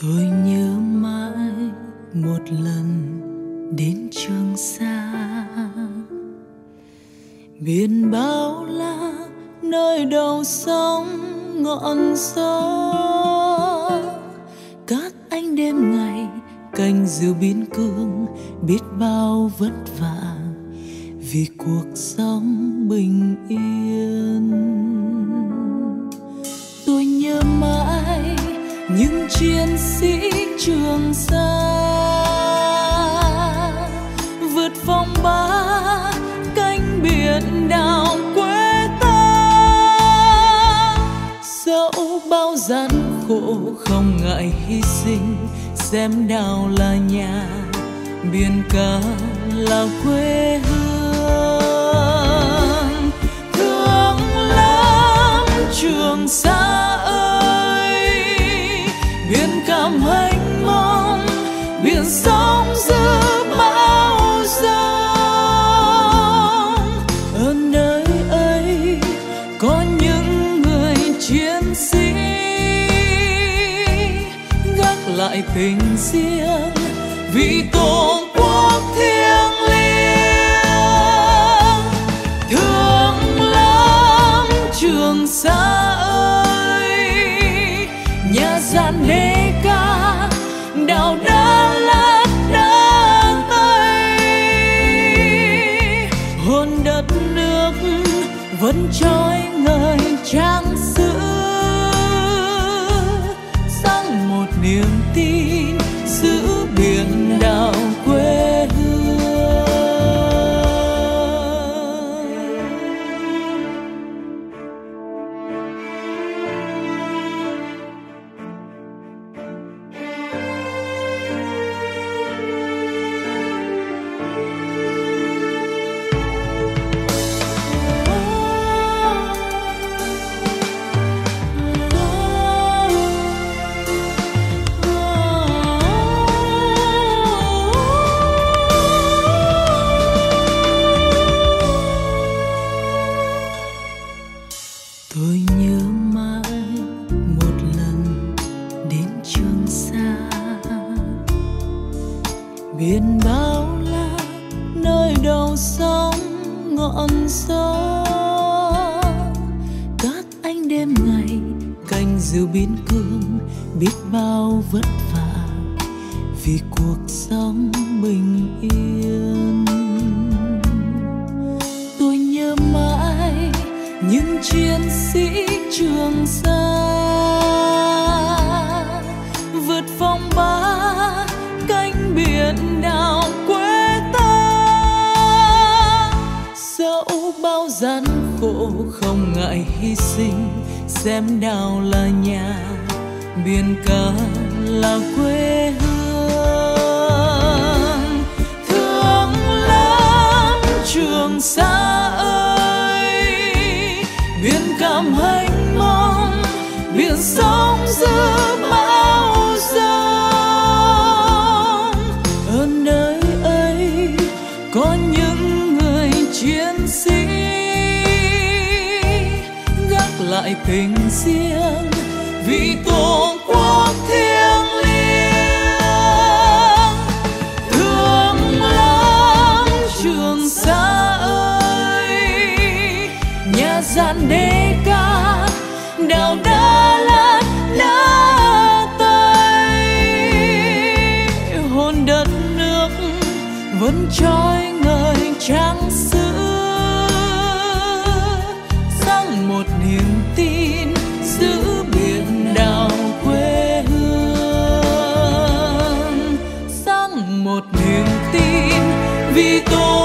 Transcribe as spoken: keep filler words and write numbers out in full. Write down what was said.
Tôi nhớ mãi một lần đến Trường Sa, biển bao la nơi đầu sóng ngọn gió, các anh đêm ngày canh giữ biên cương, biết bao vất vả vì cuộc sống bình yên. Tôi nhớ mãi những chiến sĩ Trường Sa vượt phong ba cánh biển đảo quê ta, dẫu bao gian khổ không ngại hy sinh, xem đảo là nhà, biển cả là quê hương. Thương lắm Trường Sa ơi, biển cảm mênh mông, biển sóng dữ bão giông. Ở nơi ấy có những người chiến sĩ gác lại tình riêng vì tổ quốc thiêng liêng. Thương lắm Trường Sa ơi, nhà gian đê ca đảo Đà Lạt Đá Tây, hồn đất nước vẫn trói ngời trang sử, sáng một niềm tin giữ biển đảo quê hương. Tôi nhớ mãi một lần đến Trường Sa, biển bao la nơi đầu sóng ngọn gió, các anh đêm ngày canh giữ biên cương, biết bao vất vả vì cuộc sống bình yên. Tôi nhớ mãi những chiến sĩ Trường Sa vượt phong ba cánh biển đảo quê ta, dẫu bao gian khổ không ngại hy sinh, xem đảo là nhà, biển cả là quê hương. Thương lắm Trường Sa ơi, biển cảm mênh mông, biển sóng dữ bão giông. Ở nơi ấy có những người chiến sĩ gác lại tình riêng vì tổ quốc thiêng liêng. Thương lắm Trường Sa ơi, nhà gian đê ca đảo Đà Lạt Đá Tây, hồn đất nước vẫn trói ngời trang sử, sáng một niềm tin giữ biển đảo quê hương, sáng một niềm tin vì tổ